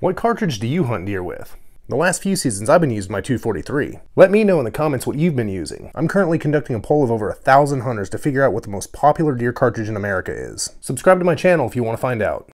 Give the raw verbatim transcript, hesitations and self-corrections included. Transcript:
What cartridge do you hunt deer with? The last few seasons I've been using my two forty-three. Let me know in the comments what you've been using. I'm currently conducting a poll of over a thousand hunters to figure out what the most popular deer cartridge in America is. Subscribe to my channel if you want to find out.